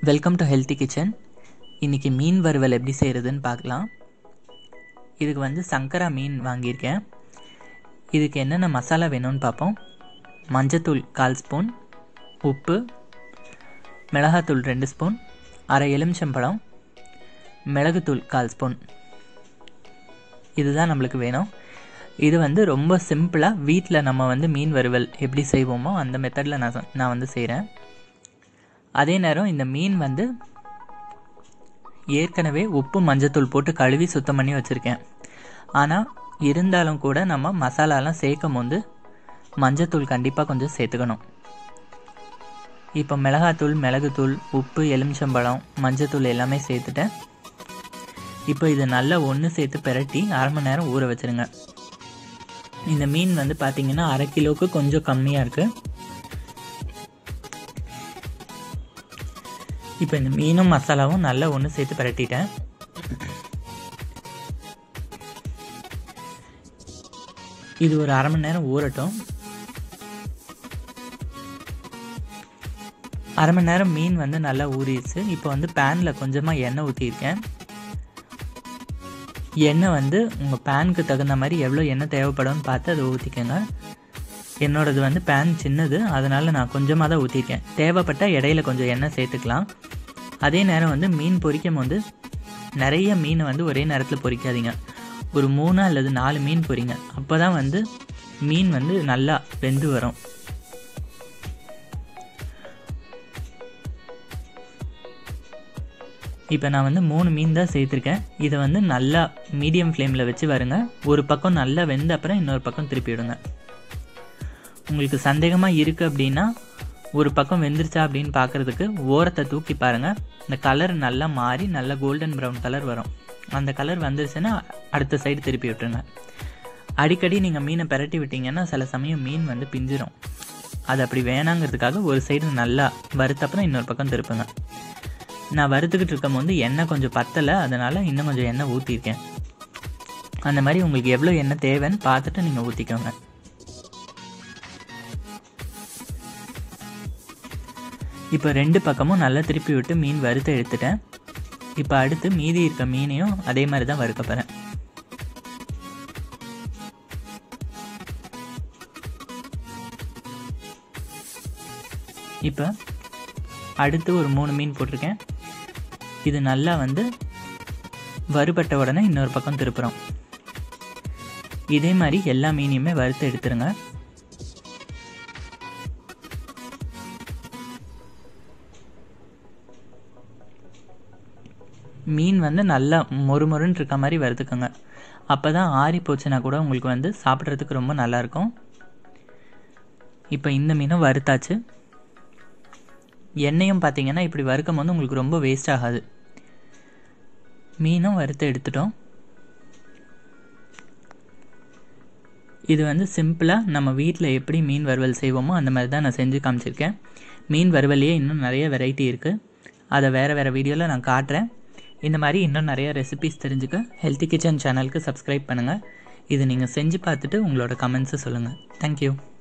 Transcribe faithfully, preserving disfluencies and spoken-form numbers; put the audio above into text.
Welcome to healthy kitchen. இன்றைக்கி மீன் வறுவல் எப்படி செய்கிறதுன்னு பார்க்கலாம். இதுக்கு வந்து சங்கரா மீன் வாங்கியிருக்கேன். இதுக்கு என்னென்ன மசாலா வேணும்னு பார்ப்போம். மஞ்சத்தூள் கால் ஸ்பூன், உப்பு, மிளகாத்தூள் ரெண்டு ஸ்பூன், அரை எலுமிச்சம்பழம், மிளகுத்தூள் கால் ஸ்பூன். இதுதான் நம்மளுக்கு வேணும். இது வந்து ரொம்ப சிம்பிளாக வீட்டில் நம்ம வந்து மீன் வறுவல் எப்படி செய்வோமோ அந்த மெத்தடில் நான் நான் வந்து செய்கிறேன். அதே நேரம் இந்த மீன் வந்து ஏற்கனவே உப்பு மஞ்சத்தூள் போட்டு கழுவி சுத்தம் பண்ணி வச்சுருக்கேன். ஆனால் இருந்தாலும் கூட நம்ம மசாலாலாம் சேர்க்கும் போது மஞ்சத்தூள் கண்டிப்பாக கொஞ்சம் சேர்த்துக்கணும். இப்போ மிளகாத்தூள், மிளகுத்தூள், உப்பு, எலுமிச்சம்பழம், மஞ்சத்தூள் எல்லாமே சேர்த்துட்டேன். இப்போ இதை நல்லா ஒன்று சேர்த்து பிரட்டி அரை மணி நேரம் ஊற வச்சுருங்க. இந்த மீன் வந்து பார்த்திங்கன்னா அரை கிலோவுக்கு கொஞ்சம் கம்மியாக இருக்குது. இப்போ இந்த மீனும் மசாலாவும் நல்லா ஒன்று சேர்த்து பிரட்டிட்டேன். இது ஒரு அரை மணி நேரம் ஊறட்டும். அரை மணி நேரம் மீன் வந்து நல்லா ஊறிடுச்சு. இப்போ வந்து பேனில் கொஞ்சமாக எண்ணெய் ஊற்றியிருக்கேன். எண்ணெய் வந்து உங்கள் பேனுக்கு தகுந்த மாதிரி எவ்வளோ எண்ணெய் தேவைப்படும்னு பார்த்து அதை ஊற்றிக்கோங்க. என்னோடது வந்து பேன் சின்னது, அதனால் நான் கொஞ்சமாக தான் ஊற்றிருக்கேன். தேவைப்பட்டால் இடையில கொஞ்சம் எண்ணெய் சேர்த்துக்கலாம். அதே நேரம் வந்து மீன் பொரிக்கும் போது நிறைய மீனை வந்து ஒரே நேரத்தில் பொரிக்காதீங்க. ஒரு மூணு அல்லது நாலு மீன் பொரிங்க. அப்போ தான் வந்து மீன் வந்து நல்லா வெந்து வரும். இப்போ நான் வந்து மூணு மீன் தான் சேர்த்துருக்கேன். இதை வந்து நல்லா மீடியம் ஃப்ளேமில் வச்சு வருங்க. ஒரு பக்கம் நல்லா வெந்த அப்புறம் இன்னொரு பக்கம் திருப்பி விடுங்க. உங்களுக்கு சந்தேகமாக இருக்குது அப்படின்னா ஒரு பக்கம் வெந்துருச்சா அப்படின்னு பார்க்குறதுக்கு ஓரத்தை தூக்கி பாருங்கள். இந்த கலர் நல்லா மாறி நல்லா கோல்டன் ப்ரௌன் கலர் வரும். அந்த கலர் வந்துருச்சுன்னா அடுத்த சைடு திருப்பி விட்டுருங்க. அடிக்கடி நீங்கள் மீனை பிரட்டி விட்டிங்கன்னா சில சமயம் மீன் வந்து பிஞ்சிரும். அது அப்படி வேணாங்கிறதுக்காக ஒரு சைடு நல்லா வறுத்தப்புறம் இன்னொரு பக்கம் திருப்புங்க. நான் வறுத்துக்கிட்டு இருக்கும் போது எண்ணெய் கொஞ்சம் பத்தலை, அதனால் இன்னும் கொஞ்சம் எண்ணெய் ஊற்றிருக்கேன். அந்த மாதிரி உங்களுக்கு எவ்வளோ எண்ணெய் தேவைன்னு பார்த்துட்டு நீங்கள் ஊற்றிக்கோங்க. இப்போ ரெண்டு பக்கமும் நல்லா திருப்பி விட்டு மீன் வறுத்து எடுத்துட்டேன். இப்போ அடுத்து மீதி இருக்க மீனையும் அதே மாதிரி தான் வறுக்க போகிறேன். இப்போ அடுத்து ஒரு மூணு மீன் போட்டிருக்கேன். இது நல்லா வந்து வறுபட்ட உடனே இன்னொரு பக்கம் திருப்புறோம். இதே மாதிரி எல்லா மீனையுமே வறுத்து எடுத்துருங்க. மீன் வந்து நல்லா மொறு மொறுன்னு இருக்க மாதிரி வறுத்துக்கோங்க. அப்போ தான் ஆறி போச்சுன்னா கூட உங்களுக்கு வந்து சாப்பிட்றதுக்கு ரொம்ப நல்லாயிருக்கும். இப்போ இந்த மீனும் வறுத்தாச்சு. எண்ணெயும் பார்த்திங்கன்னா இப்படி வறுக்கும் போது உங்களுக்கு ரொம்ப வேஸ்ட் ஆகாது. மீனும் வறுத்து எடுத்துட்டோம். இது வந்து சிம்பிளாக நம்ம வீட்டில் எப்படி மீன் வறுவல் செய்வோமோ அந்த மாதிரி தான் நான் செஞ்சு காமிச்சிருக்கேன். மீன் வறுவலையே இன்னும் நிறைய வெரைட்டி இருக்குது. அதை வேறு வேறு வீடியோவில் நான் காட்டுறேன். இந்த மாதிரி இன்னும் நிறைய ரெசிபிஸ் தெரிஞ்சுக்க ஹெல்த்தி கிச்சன் சேனலுக்கு சப்ஸ்கிரைப் பண்ணுங்கள். இது நீங்கள் செஞ்சு பார்த்துட்டு உங்களோட கமெண்ட்ஸை சொல்லுங்கள். தேங்க்யூ.